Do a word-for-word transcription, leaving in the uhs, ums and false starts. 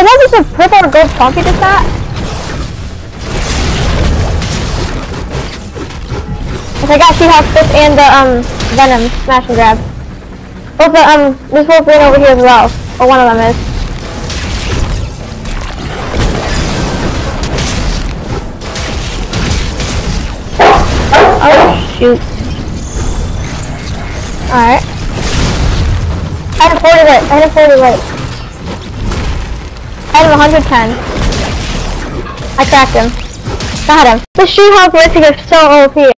was just a purple or gold pump you just got? I got She-Hulk Fist and the um Venom smash and grab. Both the um there's Wolverine over here as well. Or one of them is. Oh shoot. Alright. I had a forty lit. I had a forty lit. I have one hundred ten. I cracked him. Got him. The She-Hulk Mythic is so O P.